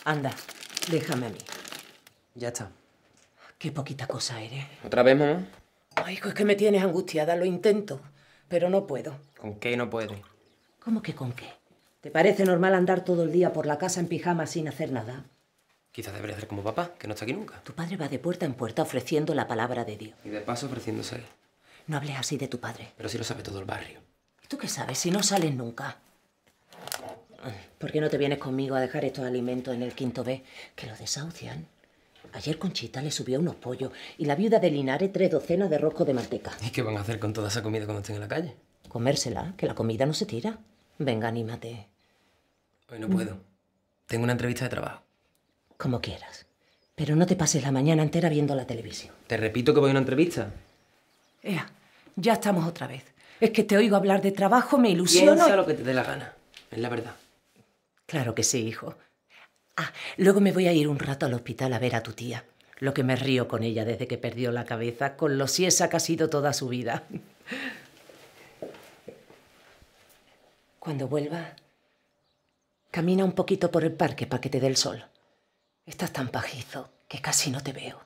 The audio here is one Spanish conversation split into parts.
Anda, déjame a mí. Ya está. Qué poquita cosa eres. ¿Otra vez, mamá? Ay, hijo, es que me tienes angustiada. Lo intento, pero no puedo. ¿Con qué no puede? ¿Cómo que con qué? ¿Te parece normal andar todo el día por la casa en pijama sin hacer nada? Quizás debería hacer como papá, que no está aquí nunca. Tu padre va de puerta en puerta ofreciendo la palabra de Dios. Y de paso ofreciéndose. No hables así de tu padre. Pero sí lo sabe todo el barrio. ¿Y tú qué sabes si no sales nunca? ¿Por qué no te vienes conmigo a dejar estos alimentos en el quinto B? Que lo desahucian. Ayer Conchita le subió unos pollos y la viuda de Linares 3 docenas de roscos de manteca. ¿Y qué van a hacer con toda esa comida cuando estén en la calle? Comérsela, que la comida no se tira. Venga, anímate. Hoy no puedo. Tengo una entrevista de trabajo. Como quieras. Pero no te pases la mañana entera viendo la televisión. Te repito que voy a una entrevista. Ea, ya estamos otra vez. Es que te oigo hablar de trabajo, me ilusiono... Piensa lo que te dé la gana. Es la verdad. Claro que sí, hijo. Ah, luego me voy a ir un rato al hospital a ver a tu tía. Lo que me río con ella desde que perdió la cabeza, con lo siesa que ha sido toda su vida. Cuando vuelva, camina un poquito por el parque para que te dé el sol. Estás tan pajizo que casi no te veo.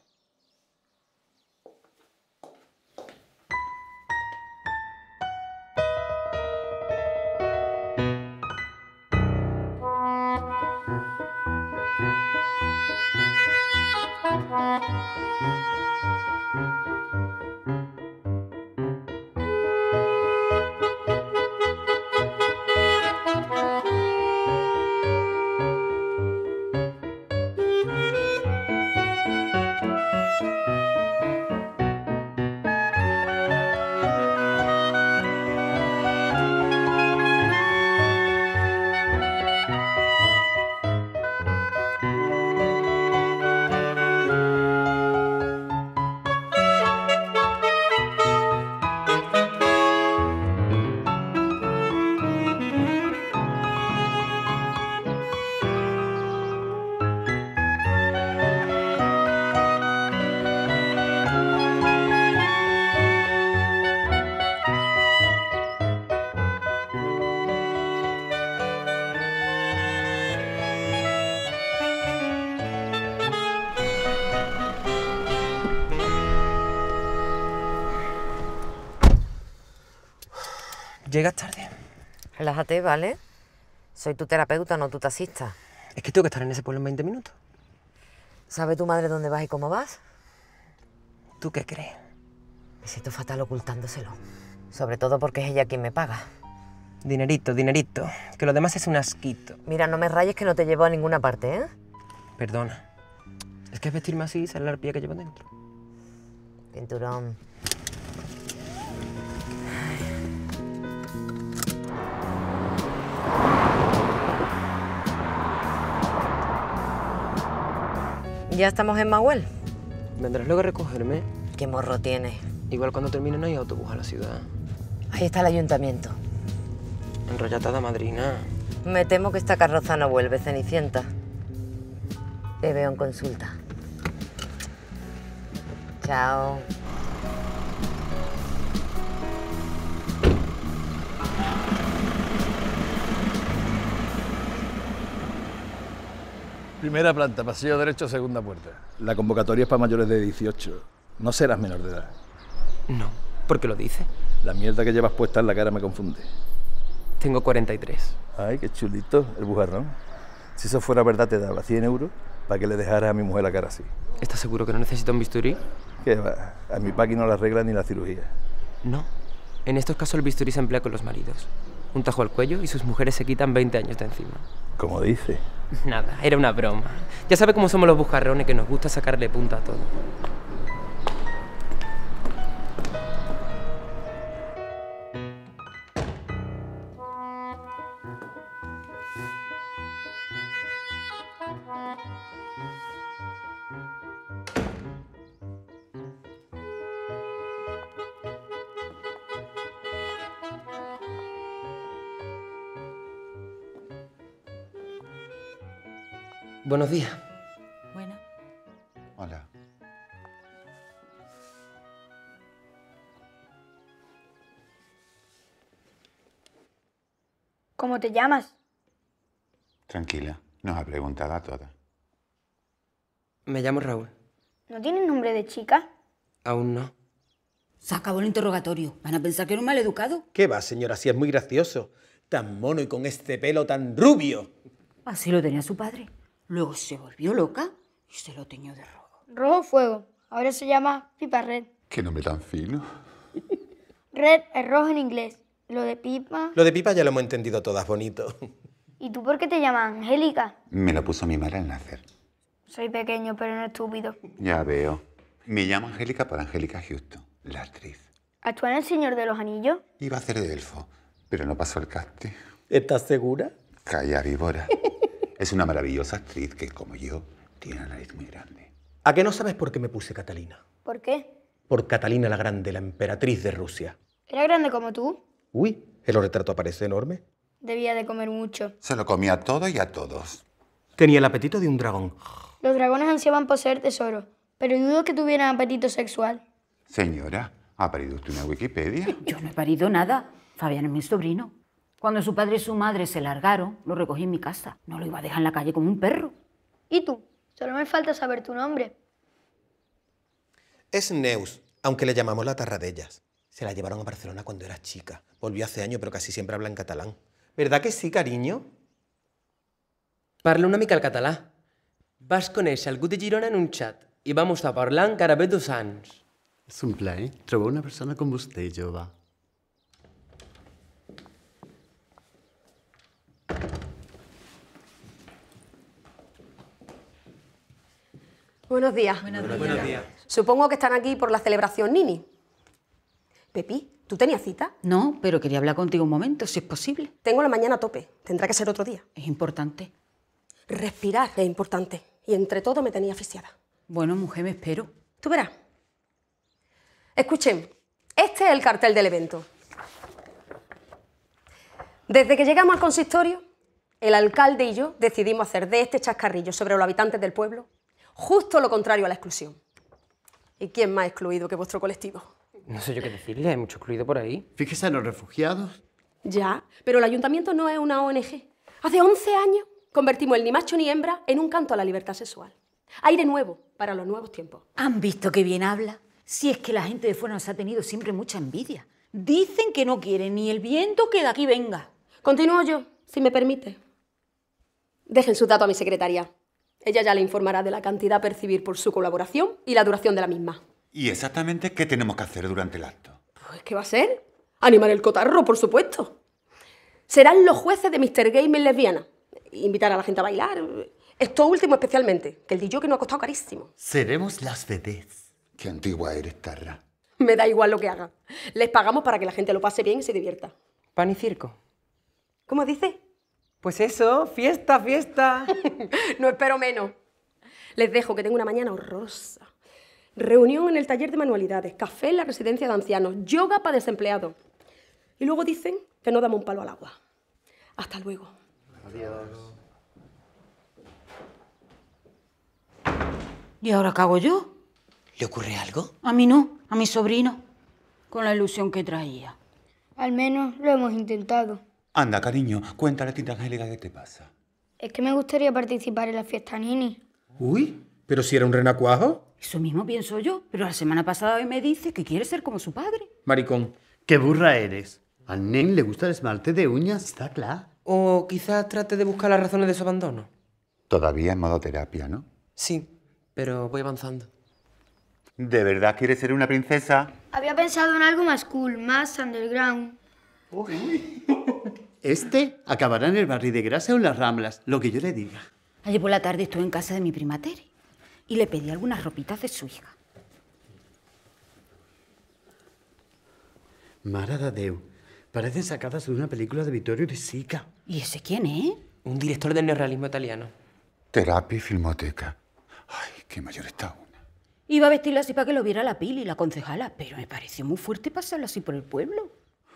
Llegas tarde. Relájate, ¿vale? Soy tu terapeuta, no tu taxista. Es que tengo que estar en ese pueblo en 20 minutos. ¿Sabe tu madre dónde vas y cómo vas? ¿Tú qué crees? Me siento fatal ocultándoselo. Sobre todo porque es ella quien me paga. Dinerito, dinerito. Que lo demás es un asquito. Mira, no me rayes que no te llevo a ninguna parte, ¿eh? Perdona. Es que es vestirme así y sale la arpía que llevo dentro. Cinturón. ¿Ya estamos en Mahuel? ¿Vendrás luego a recogerme? ¿Qué morro tienes? Igual cuando termine no hay autobús a la ciudad. Ahí está el ayuntamiento. Enrollatada madrina. Me temo que esta carroza no vuelve, Cenicienta. Te veo en consulta. Chao. Primera planta, pasillo derecho, segunda puerta. La convocatoria es para mayores de 18. No serás menor de edad. No. ¿Por qué lo dice? La mierda que llevas puesta en la cara me confunde. Tengo 43. Ay, qué chulito el bujarrón. Si eso fuera verdad, te daba 100 euros para que le dejaras a mi mujer la cara así. ¿Estás seguro que no necesita un bisturí? ¿Qué va? A mi paqui no la arregla ni la cirugía. No. En estos casos el bisturí se emplea con los maridos. Un tajo al cuello y sus mujeres se quitan 20 años de encima. Como dice. Nada, era una broma. Ya sabe cómo somos los bujarrones, que nos gusta sacarle punta a todo. Buenos días. Bueno. Hola. ¿Cómo te llamas? Tranquila, nos ha preguntado a todas. Me llamo Raúl. ¿No tienes nombre de chica? Aún no. Se acabó el interrogatorio. ¿Van a pensar que era un maleducado? ¿Qué va, señora? Si es muy gracioso. Tan mono y con este pelo tan rubio. Así lo tenía su padre. Luego se volvió loca y se lo teñió de rojo. Rojo fuego. Ahora se llama Pipa Red. Qué nombre tan fino. Red es rojo en inglés. Lo de Pipa... Lo de Pipa ya lo hemos entendido todas, bonito. ¿Y tú por qué te llamas Angélica? Me lo puso mi madre al nacer. Soy pequeño, pero no estúpido. Ya veo. Me llamo Angélica por Angélica Houston, la actriz. ¿Actúa en El Señor de los Anillos? Iba a hacer de elfo, pero no pasó el casting. ¿Estás segura? Calla, víbora. Es una maravillosa actriz que, como yo, tiene una nariz muy grande. ¿A qué no sabes por qué me puse Catalina? ¿Por qué? Por Catalina la Grande, la emperatriz de Rusia. ¿Era grande como tú? Uy, el retrato aparece enorme. Debía de comer mucho. Se lo comía a todo y a todos. Tenía el apetito de un dragón. Los dragones ansiaban poseer tesoros, pero dudo que tuvieran apetito sexual. Señora, ¿ha parido usted una Wikipedia? Yo no he parido nada. Fabián es mi sobrino. Cuando su padre y su madre se largaron, lo recogí en mi casa. No lo iba a dejar en la calle como un perro. ¿Y tú? Solo me falta saber tu nombre. Es Neus, aunque le llamamos la Tarradellas. Se la llevaron a Barcelona cuando era chica. Volvió hace años, pero casi siempre habla en catalán. ¿Verdad que sí, cariño? Parla una mica el català. Vas conèixer algú de Girona en un xat i vam estar parlant encara bé 2 anys. És un plaer trobar una persona com vostè, jove. Buenos días. Buenos días. Supongo que están aquí por la celebración Nini. Pepi, ¿tú tenías cita? No, pero quería hablar contigo un momento, si es posible. Tengo la mañana a tope. Tendrá que ser otro día. Es importante. Respirar es importante. Y entre todo me tenía asfixiada. Bueno, mujer, me espero. Tú verás. Escuchen, este es el cartel del evento. Desde que llegamos al consistorio, el alcalde y yo decidimos hacer de este chascarrillo sobre los habitantes del pueblo justo lo contrario a la exclusión. ¿Y quién más excluido que vuestro colectivo? No sé yo qué decirle, hay mucho excluido por ahí. Fíjese en los refugiados. Ya, pero el ayuntamiento no es una ONG. Hace 11 años convertimos el ni macho ni hembra en un canto a la libertad sexual. Aire nuevo para los nuevos tiempos. ¿Han visto qué bien habla? Si es que la gente de fuera nos ha tenido siempre mucha envidia. Dicen que no quieren ni el viento que de aquí venga. Continúo yo, si me permite. Dejen sus datos a mi secretaria. Ella ya le informará de la cantidad a percibir por su colaboración y la duración de la misma. ¿Y exactamente qué tenemos que hacer durante el acto? Pues, ¿qué va a ser? Animar el cotarro, por supuesto. Serán los jueces de Mr. Gamer Lesbiana. Invitar a la gente a bailar. Esto último especialmente, que el DJ no ha costado carísimo. Seremos las vedettes. Qué antigua eres, Tarra. Me da igual lo que hagan. Les pagamos para que la gente lo pase bien y se divierta. Pan y circo. ¿Cómo dice? Pues eso, fiesta, fiesta. No espero menos. Les dejo que tengo una mañana horrorosa. Reunión en el taller de manualidades, café en la residencia de ancianos, yoga para desempleados. Y luego dicen que no damos un palo al agua. Hasta luego. Adiós. ¿Y ahora qué hago yo? ¿Le ocurre algo? A mí no, a mi sobrino. Con la ilusión que traía. Al menos lo hemos intentado. Anda, cariño, cuéntale a tita Angélica qué te pasa. Es que me gustaría participar en la fiesta Nini. Uy, pero si era un renacuajo. Eso mismo pienso yo, pero la semana pasada hoy me dice que quiere ser como su padre. Maricón. Qué burra eres. Al nen le gusta el esmalte de uñas, está claro. O quizás trate de buscar las razones de su abandono. Todavía en modo terapia, ¿no? Sí, pero voy avanzando. ¿De verdad quieres ser una princesa? Había pensado en algo más cool, más underground. Este acabará en el barril de grasa o en las Ramblas, lo que yo le diga. Ayer por la tarde estuve en casa de mi prima Tere y le pedí algunas ropitas de su hija. Mare de Déu, parecen sacadas de una película de Vittorio De Sica. ¿Y ese quién es? Un director del neorrealismo italiano. Terapia y filmoteca. Ay, qué mayor está una. Iba a vestirla así para que lo viera la Pili, la concejala, pero me pareció muy fuerte pasarla así por el pueblo.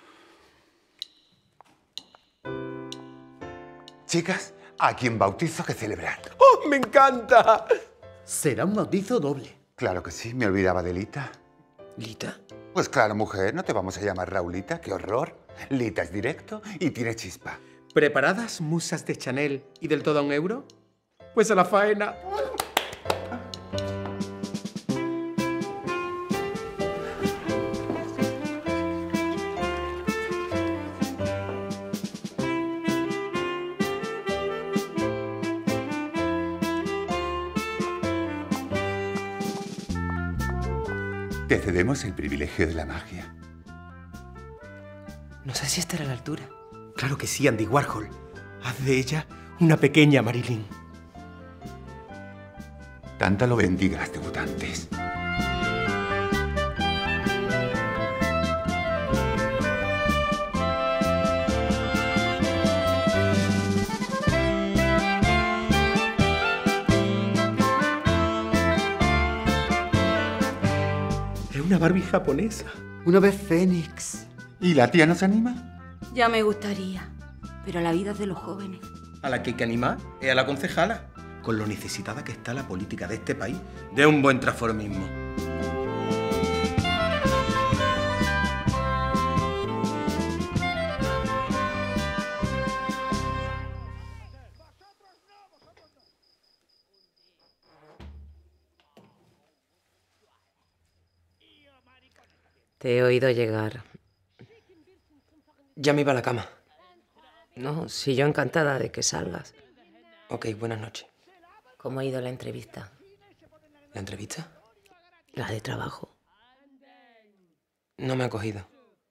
Chicas, aquí en bautizo que celebrar. ¡Oh, me encanta! Será un bautizo doble. Claro que sí, me olvidaba de Lita. ¿Lita? Pues claro, mujer, no te vamos a llamar Raulita, qué horror. Lita es directo y tiene chispa. ¿Preparadas, musas de Chanel y del todo a €1? Pues a la faena. Te cedemos el privilegio de la magia. No sé si estará a la altura. Claro que sí, Andy Warhol. Haz de ella una pequeña Marilyn. Tanta lo bendiga a las debutantes. Es una Barbie japonesa. Una vez Fénix. ¿Y la tía no se anima? Ya me gustaría, pero la vida es de los jóvenes. A la que hay que animar es a la concejala. Con lo necesitada que está la política de este país, de un buen transformismo. Te he oído llegar. Ya me iba a la cama. No, si yo encantada de que salgas. Ok, buenas noches. ¿Cómo ha ido la entrevista? ¿La entrevista? La de trabajo. No me ha cogido.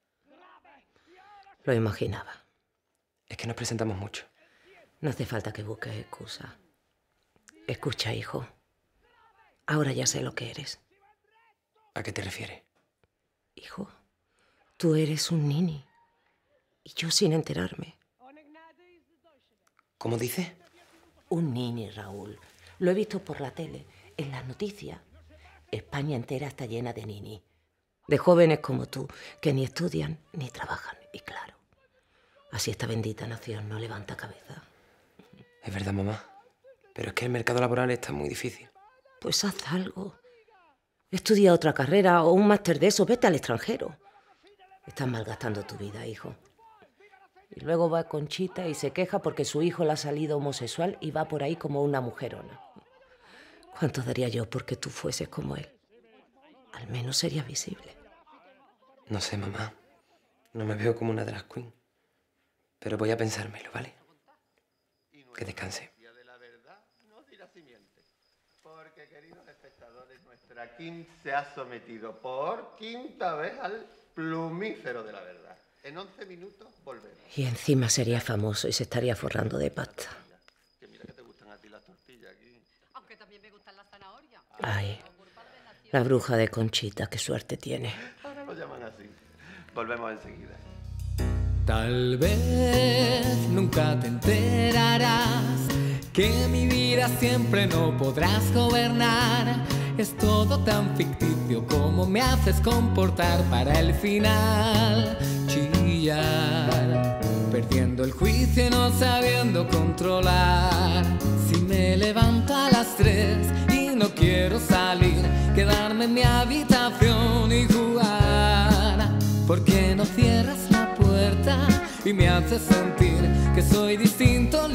Lo imaginaba. Es que nos presentamos mucho. No hace falta que busques excusas. Escucha, hijo. Ahora ya sé lo que eres. ¿A qué te refieres? Hijo, tú eres un nini. Y yo sin enterarme. ¿Cómo dices? Un nini, Raúl. Lo he visto por la tele, en las noticias. España entera está llena de nini. De jóvenes como tú, que ni estudian ni trabajan. Y claro, así esta bendita nación no levanta cabeza. Es verdad, mamá. Pero es que el mercado laboral está muy difícil. Pues haz algo. Estudia otra carrera o un máster de eso. Vete al extranjero. Estás malgastando tu vida, hijo. Y luego va Conchita y se queja porque su hijo le ha salido homosexual y va por ahí como una mujerona. ¿Cuánto daría yo porque tú fueses como él? Al menos sería visible. No sé, mamá. No me veo como una drag queen. Pero voy a pensármelo, ¿vale? Que descanse. Porque, queridos espectadores, nuestra Kim se ha sometido por quinta vez al plumífero de la verdad. En 11 minutos volvemos. Y encima sería famoso y se estaría forrando de pasta. Que mira que te gustan a ti las tortillas aquí. Aunque también me gustan las zanahorias. Ay, la bruja de Conchita, qué suerte tiene. Ahora lo llaman así. Volvemos enseguida. Tal vez nunca te enterarás que mi vida siempre no podrás gobernar. Es todo tan ficticio como me haces comportar para el final. Chillar, perdiendo el juicio y no sabiendo controlar. Si me levanto a las 3 y no quiero salir, quedarme en mi habitación y jugar. ¿Por qué no cierras la puerta y me haces sentir que soy distinto?